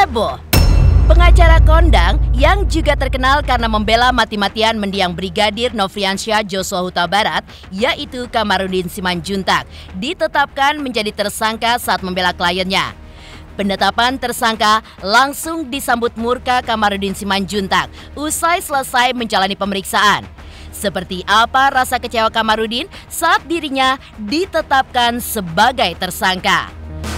Heboh. Pengacara kondang yang juga terkenal karena membela mati-matian mendiang Brigadir Nofriansyah Joshua Huta Barat, yaitu Kamarudin Simanjuntak, ditetapkan menjadi tersangka saat membela kliennya. Penetapan tersangka langsung disambut murka Kamarudin Simanjuntak usai selesai menjalani pemeriksaan. Seperti apa rasa kecewa Kamarudin saat dirinya ditetapkan sebagai tersangka?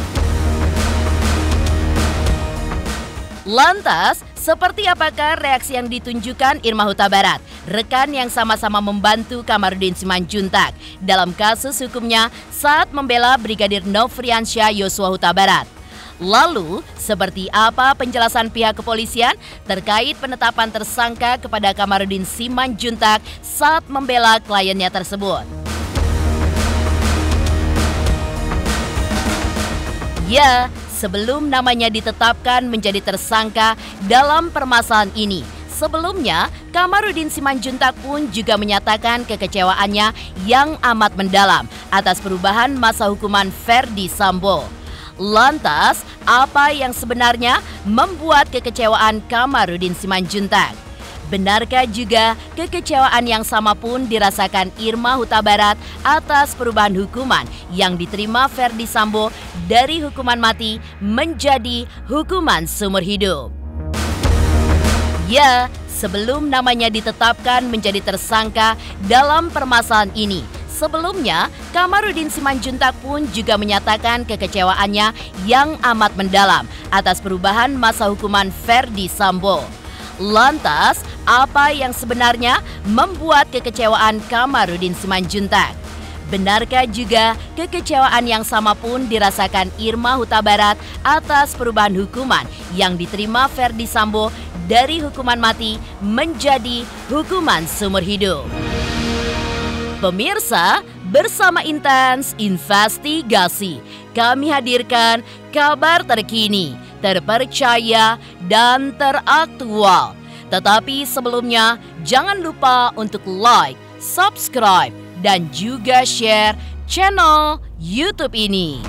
Lantas, seperti apakah reaksi yang ditunjukkan Irma Huta Barat, rekan yang sama-sama membantu Kamarudin Simanjuntak dalam kasus hukumnya saat membela Brigadir Nofriansyah Joshua Huta Barat? Lalu, seperti apa penjelasan pihak kepolisian terkait penetapan tersangka kepada Kamarudin Simanjuntak saat membela kliennya tersebut? Ya, sebelum namanya ditetapkan menjadi tersangka dalam permasalahan ini, sebelumnya Kamarudin Simanjuntak pun juga menyatakan kekecewaannya yang amat mendalam atas perubahan masa hukuman Verdi Sambo. Lantas, apa yang sebenarnya membuat kekecewaan Kamarudin Simanjuntak? Benarkah juga kekecewaan yang sama pun dirasakan Irma Huta Barat atas perubahan hukuman yang diterima Verdi Sambo dari hukuman mati menjadi hukuman seumur hidup? Ya, sebelum namanya ditetapkan menjadi tersangka dalam permasalahan ini, sebelumnya Kamarudin Simanjuntak pun juga menyatakan kekecewaannya yang amat mendalam atas perubahan masa hukuman Verdi Sambo. Lantas, apa yang sebenarnya membuat kekecewaan Kamarudin Simanjuntak? Benarkah juga kekecewaan yang sama pun dirasakan Irma Huta Barat atas perubahan hukuman yang diterima Verdi Sambo dari hukuman mati menjadi hukuman seumur hidup? Pemirsa, bersama Intens Investigasi, kami hadirkan kabar terkini, terpercaya, dan teraktual. Tetapi sebelumnya, jangan lupa untuk like, subscribe, dan juga share channel YouTube ini.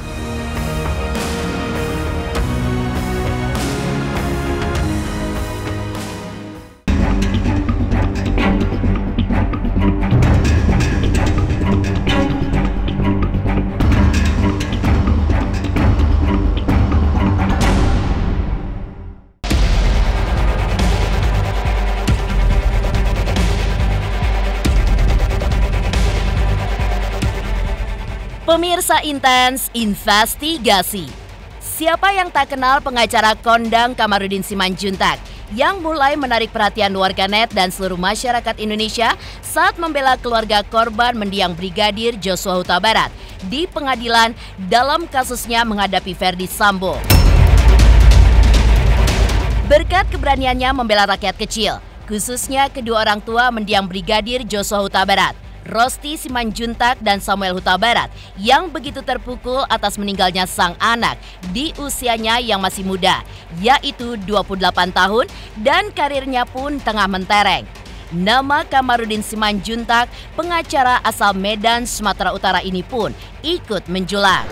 Pemirsa Intens Investigasi, siapa yang tak kenal pengacara kondang Kamarudin Simanjuntak yang mulai menarik perhatian warganet dan seluruh masyarakat Indonesia saat membela keluarga korban mendiang Brigadir Joshua Huta Barat di pengadilan dalam kasusnya menghadapi Verdi Sambo. Berkat keberaniannya membela rakyat kecil, khususnya kedua orang tua mendiang Brigadir Joshua Huta Barat, Rosti Simanjuntak dan Samuel Huta Barat, yang begitu terpukul atas meninggalnya sang anak di usianya yang masih muda, yaitu 28 tahun, dan karirnya pun tengah mentereng. Nama Kamarudin Simanjuntak, pengacara asal Medan, Sumatera Utara ini pun ikut menjulang.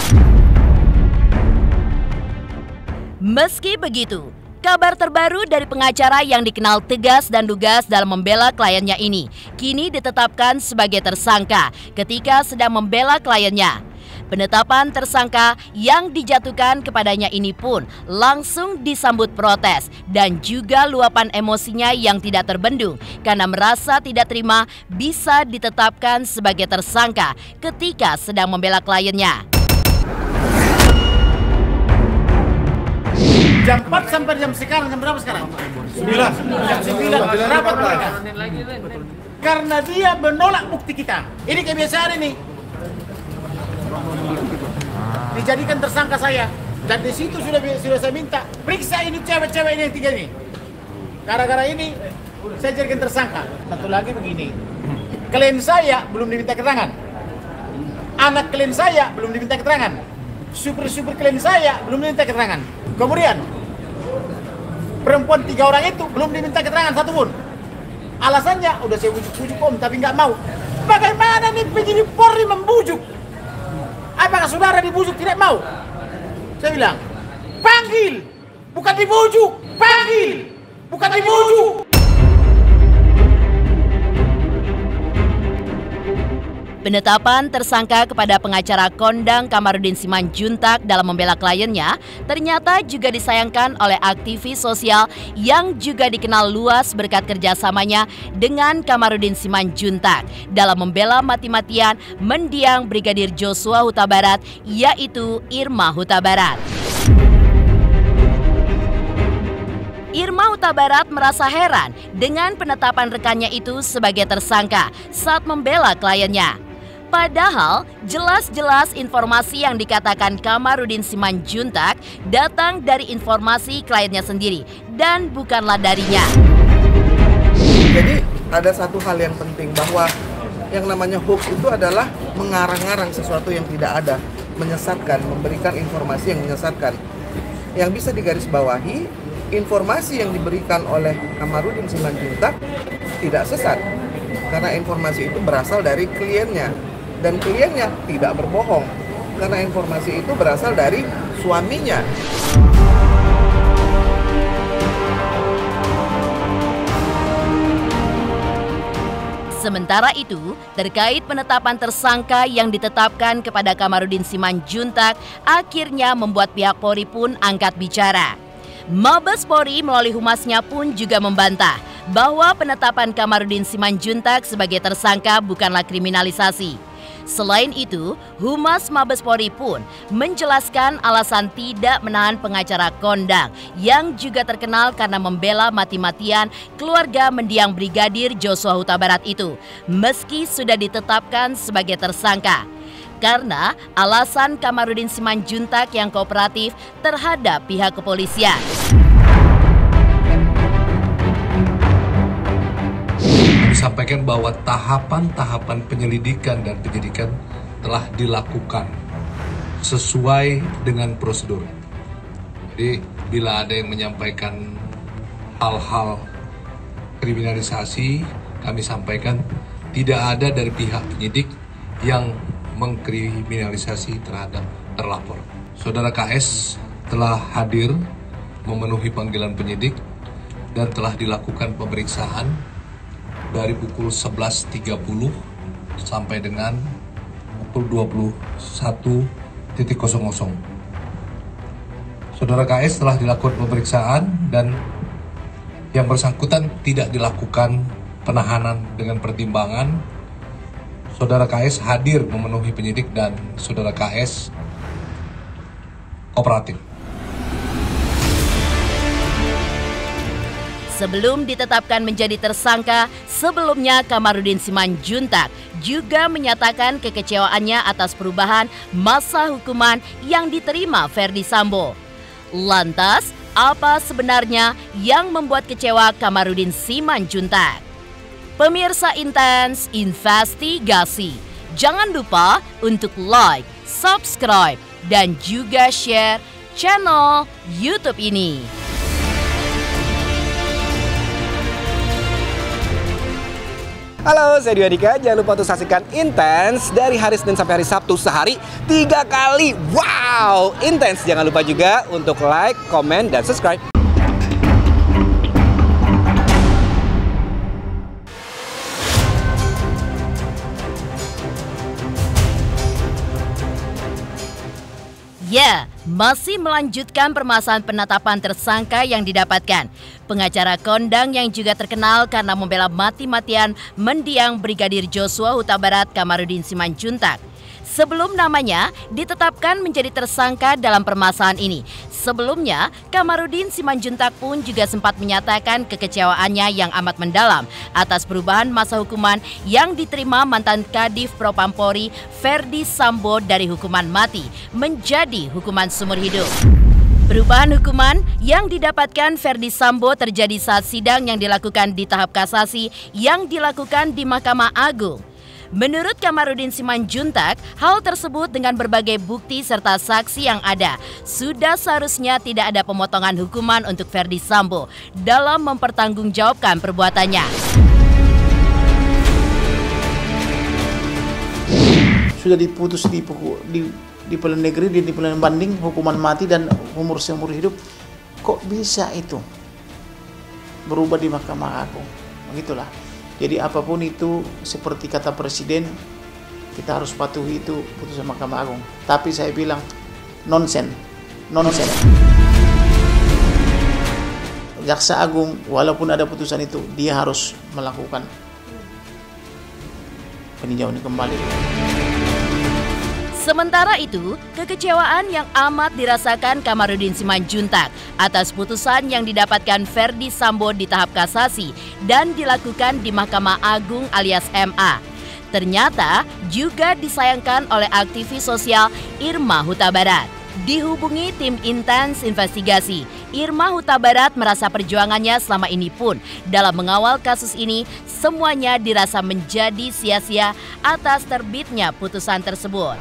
Meski begitu, kabar terbaru dari pengacara yang dikenal tegas dan lugas dalam membela kliennya ini kini ditetapkan sebagai tersangka ketika sedang membela kliennya. Penetapan tersangka yang dijatuhkan kepadanya ini pun langsung disambut protes dan juga luapan emosinya yang tidak terbendung karena merasa tidak terima bisa ditetapkan sebagai tersangka ketika sedang membela kliennya. Jam 4 sampai jam sekarang, jam berapa sekarang? 9. Jam 9, rapat mereka. Karena dia menolak bukti kita. Ini kebiasaan ini. Dijadikan tersangka saya. Dan di situ sudah saya minta, periksa ini cewek-cewek ini yang tiga ini. Gara-gara ini, saya jadikan tersangka. Satu lagi begini, klien saya belum diminta keterangan. Anak klien saya belum diminta keterangan. Super klien saya belum diminta keterangan. Kemudian perempuan 3 orang itu belum diminta keterangan satupun. Alasannya udah saya bujuk-bujuk om tapi nggak mau. Bagaimana nih penyidik Polri membujuk? Apakah saudara dibujuk tidak mau? Saya bilang panggil bukan dibujuk, panggil, bukan dibujuk. Penetapan tersangka kepada pengacara kondang Kamarudin Simanjuntak dalam membela kliennya ternyata juga disayangkan oleh aktivis sosial yang juga dikenal luas berkat kerjasamanya dengan Kamarudin Simanjuntak dalam membela mati-matian mendiang Brigadir Joshua Huta Barat, yaitu Irma Huta Barat. Irma Huta Barat merasa heran dengan penetapan rekannya itu sebagai tersangka saat membela kliennya. Padahal jelas-jelas informasi yang dikatakan Kamarudin Simanjuntak datang dari informasi kliennya sendiri dan bukanlah darinya. Jadi ada satu hal yang penting bahwa yang namanya hoax itu adalah mengarang-arang sesuatu yang tidak ada, menyesatkan, memberikan informasi yang menyesatkan. Yang bisa digarisbawahi, informasi yang diberikan oleh Kamarudin Simanjuntak tidak sesat karena informasi itu berasal dari kliennya. Dan kliennya tidak berbohong, karena informasi itu berasal dari suaminya. Sementara itu, terkait penetapan tersangka yang ditetapkan kepada Kamarudin Simanjuntak, akhirnya membuat pihak Polri pun angkat bicara. Mabes Polri melalui humasnya pun juga membantah bahwa penetapan Kamarudin Simanjuntak sebagai tersangka bukanlah kriminalisasi. Selain itu, Humas Mabes Polri pun menjelaskan alasan tidak menahan pengacara kondang yang juga terkenal karena membela mati-matian keluarga mendiang Brigadir Joshua Huta Barat itu, meski sudah ditetapkan sebagai tersangka. Karena alasan Kamarudin Simanjuntak yang kooperatif terhadap pihak kepolisian. Sampaikan bahwa tahapan-tahapan penyelidikan dan penyidikan telah dilakukan sesuai dengan prosedur. Jadi bila ada yang menyampaikan hal-hal kriminalisasi, kami sampaikan tidak ada dari pihak penyidik yang mengkriminalisasi terhadap terlapor. Saudara KS telah hadir memenuhi panggilan penyidik dan telah dilakukan pemeriksaan dari pukul 11.30 sampai dengan pukul 21.00. Saudara KS telah dilakukan pemeriksaan dan yang bersangkutan tidak dilakukan penahanan dengan pertimbangan. Saudara KS hadir memenuhi penyidik dan saudara KS kooperatif. Sebelum ditetapkan menjadi tersangka, sebelumnya Kamarudin Simanjuntak juga menyatakan kekecewaannya atas perubahan masa hukuman yang diterima Ferdy Sambo. Lantas, apa sebenarnya yang membuat kecewa Kamarudin Simanjuntak? Pemirsa Intens Investigasi, jangan lupa untuk like, subscribe, dan juga share channel YouTube ini. Halo, saya Dwi Adika. Jangan lupa untuk saksikan Intens dari hari Senin sampai hari Sabtu sehari 3 kali. Wow, Intens. Jangan lupa juga untuk like, komen, dan subscribe. Ya, masih melanjutkan permasalahan penetapan tersangka yang didapatkan. Pengacara kondang yang juga terkenal karena membela mati-matian mendiang Brigadir Joshua Huta Barat Kamarudin Simanjuntak. Sebelum namanya ditetapkan menjadi tersangka dalam permasalahan ini. Sebelumnya, Kamarudin Simanjuntak pun juga sempat menyatakan kekecewaannya yang amat mendalam atas perubahan masa hukuman yang diterima mantan Kadif Propam Polri Ferdy Sambo dari hukuman mati menjadi hukuman seumur hidup. Perubahan hukuman yang didapatkan Ferdy Sambo terjadi saat sidang yang dilakukan di tahap kasasi yang dilakukan di Mahkamah Agung. Menurut Kamarudin Simanjuntak, hal tersebut dengan berbagai bukti serta saksi yang ada, sudah seharusnya tidak ada pemotongan hukuman untuk Ferdy Sambo dalam mempertanggungjawabkan perbuatannya. Sudah diputus di pengadilan negeri, di pengadilan banding, hukuman mati dan umur seumur hidup. Kok bisa itu berubah di Mahkamah Agung? Begitulah. Jadi apapun itu, seperti kata Presiden, kita harus patuhi itu putusan Mahkamah Agung. Tapi saya bilang nonsen. Jaksa Agung walaupun ada putusan itu, dia harus melakukan peninjauan kembali. Sementara itu, kekecewaan yang amat dirasakan Kamarudin Simanjuntak atas putusan yang didapatkan Ferdy Sambo di tahap kasasi dan dilakukan di Mahkamah Agung alias MA. Ternyata juga disayangkan oleh aktivis sosial Irma Huta Barat. Dihubungi tim intens investigasi, Irma Huta Barat merasa perjuangannya selama ini pun dalam mengawal kasus ini semuanya dirasa menjadi sia-sia atas terbitnya putusan tersebut.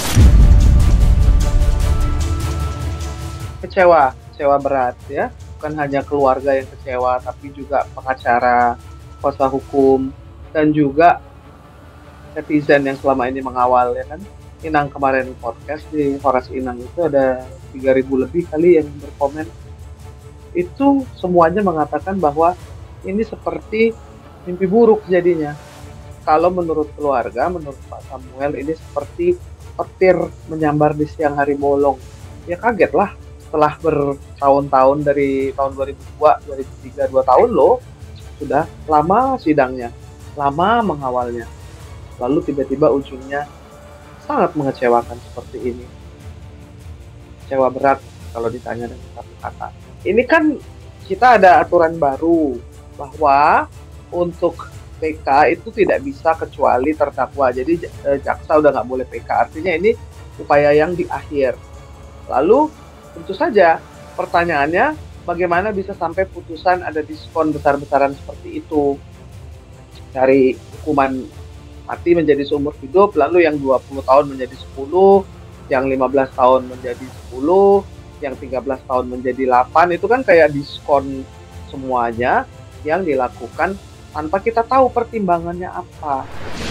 Kecewa berat ya, bukan hanya keluarga yang kecewa, tapi juga pengacara, kuasa hukum, dan juga netizen yang selama ini mengawal ya kan. Inang kemarin podcast di Horas Inang itu ada 3.000 lebih kali yang berkomen. Itu semuanya mengatakan bahwa ini seperti mimpi buruk jadinya. Kalau menurut keluarga, menurut Pak Samuel, ini seperti petir menyambar di siang hari bolong. Ya kaget lah, setelah bertahun-tahun dari tahun 2002, 2003, 2 tahun loh. Sudah lama sidangnya, lama mengawalnya. Lalu tiba-tiba ujungnya sangat mengecewakan seperti ini. Kecewa berat kalau ditanya dengan satu kata. Ini kan kita ada aturan baru bahwa untuk PK itu tidak bisa kecuali terdakwa. Jadi jaksa udah nggak boleh PK. Artinya ini upaya yang di akhir. Lalu tentu saja pertanyaannya bagaimana bisa sampai putusan ada diskon besar-besaran seperti itu. Dari hukuman mati menjadi seumur hidup, lalu yang 20 tahun menjadi 10, yang 15 tahun menjadi 10, yang 13 tahun menjadi 8, itu kan kayak diskon semuanya yang dilakukan tanpa kita tahu pertimbangannya apa.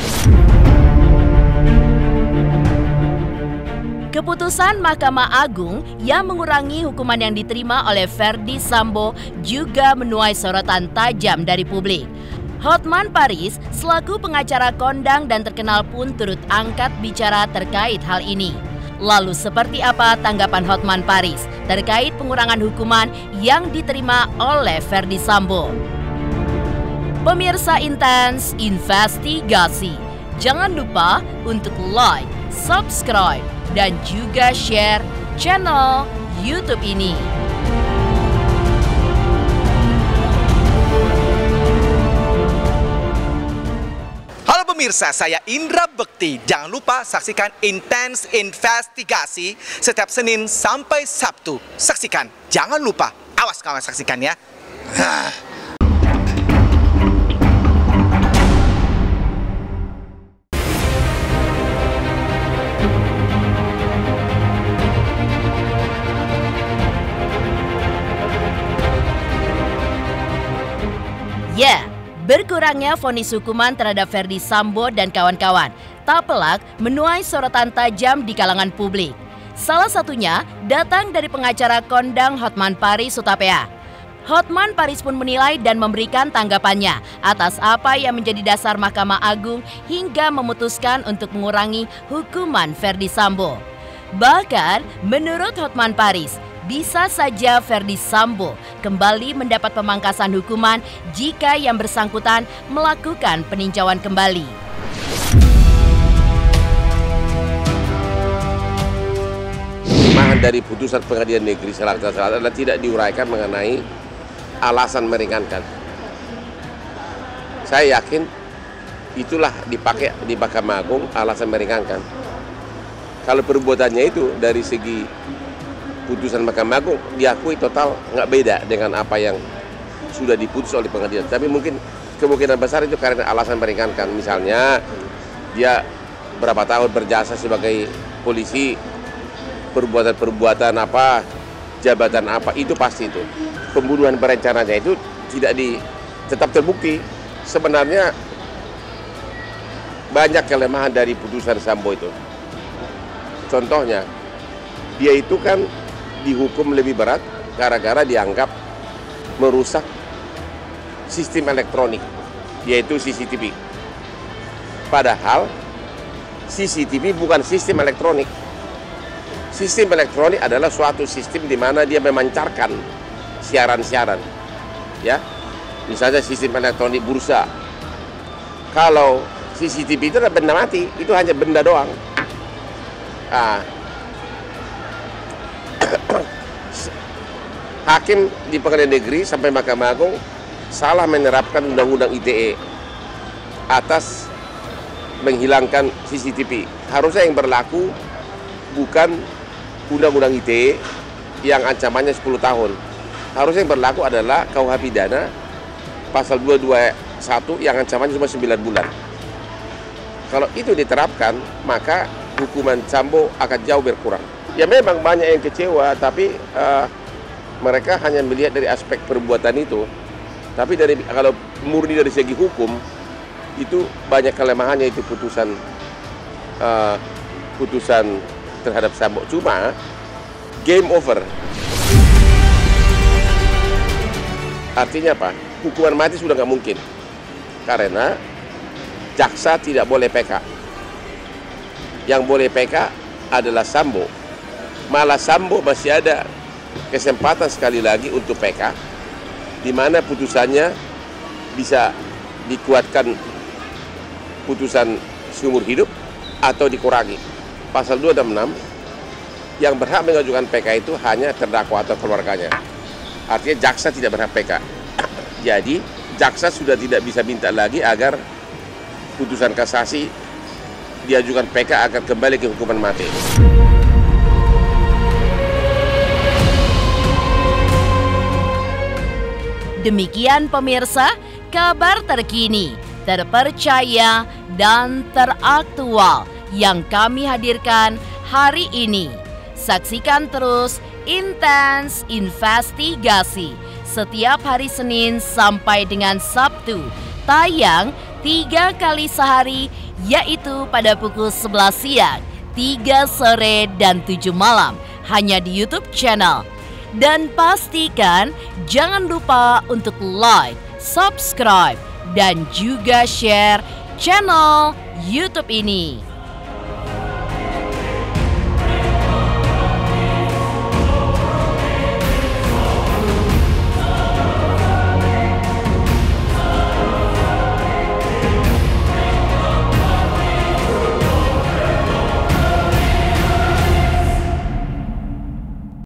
Keputusan Mahkamah Agung yang mengurangi hukuman yang diterima oleh Ferdy Sambo juga menuai sorotan tajam dari publik. Hotman Paris selaku pengacara kondang dan terkenal pun turut angkat bicara terkait hal ini. Lalu seperti apa tanggapan Hotman Paris terkait pengurangan hukuman yang diterima oleh Ferdy Sambo? Pemirsa Intens Investigasi, jangan lupa untuk like, subscribe, dan juga share channel YouTube ini. Pemirsa, saya Indra Bekti. Jangan lupa saksikan Intens Investigasi setiap Senin sampai Sabtu. Saksikan, jangan lupa. Awas kawan saksikan ya. Berkurangnya vonis hukuman terhadap Ferdy Sambo dan kawan-kawan tak pelak menuai sorotan tajam di kalangan publik. Salah satunya datang dari pengacara kondang Hotman Paris Hutapea. Hotman Paris pun menilai dan memberikan tanggapannya atas apa yang menjadi dasar Mahkamah Agung hingga memutuskan untuk mengurangi hukuman Ferdy Sambo. Bahkan menurut Hotman Paris, bisa saja Ferdy Sambo kembali mendapat pemangkasan hukuman jika yang bersangkutan melakukan peninjauan kembali. Bahan dari putusan Pengadilan Negeri Jakarta Selatan adalah tidak diuraikan mengenai alasan meringankan. Saya yakin itulah dipakai di Mahkamah Agung alasan meringankan. Kalau perbuatannya itu dari segi putusan Mahkamah Agung diakui total nggak beda dengan apa yang sudah diputus oleh pengadilan. Tapi mungkin kemungkinan besar itu karena alasan meringankan. Misalnya dia berapa tahun berjasa sebagai polisi, perbuatan-perbuatan apa, jabatan apa, itu pasti itu. Pembunuhan berencananya itu tetap terbukti. Sebenarnya banyak kelemahan dari putusan Sambo itu. Contohnya, dia itu kan dihukum lebih berat gara-gara dianggap merusak sistem elektronik, yaitu CCTV. Padahal CCTV bukan sistem elektronik. Sistem elektronik adalah suatu sistem di mana dia memancarkan siaran-siaran. Ya, misalnya sistem elektronik bursa. Kalau CCTV itu adalah benda mati, itu hanya benda doang. Hakim di Pengadilan Negeri sampai Mahkamah Agung salah menerapkan Undang-Undang ITE atas menghilangkan CCTV. Harusnya yang berlaku bukan Undang-Undang ITE yang ancamannya 10 tahun. Harusnya yang berlaku adalah KUH Pidana pasal 221 yang ancamannya cuma 9 bulan. Kalau itu diterapkan, maka hukuman Sambo akan jauh berkurang. Ya memang banyak yang kecewa, tapi mereka hanya melihat dari aspek perbuatan itu. Tapi kalau murni dari segi hukum, itu banyak kelemahannya itu putusan terhadap Sambo. Cuma game over. Artinya apa? Hukuman mati sudah nggak mungkin. Karena jaksa tidak boleh PK. Yang boleh PK adalah Sambo. Malah Sambo masih ada kesempatan sekali lagi untuk PK, di mana putusannya bisa dikuatkan putusan seumur hidup atau dikurangi. Pasal 266, yang berhak mengajukan PK itu hanya terdakwa atau keluarganya. Artinya jaksa tidak berhak PK. Jadi jaksa sudah tidak bisa minta lagi agar putusan kasasi diajukan PK akan kembali ke hukuman mati. Demikian pemirsa, kabar terkini, terpercaya, dan teraktual yang kami hadirkan hari ini. Saksikan terus Intens Investigasi setiap hari Senin sampai dengan Sabtu, tayang 3 kali sehari, yaitu pada pukul 11 siang, 3 sore, dan 7 malam, hanya di YouTube channel. Dan pastikan jangan lupa untuk like, subscribe, dan juga share channel YouTube ini.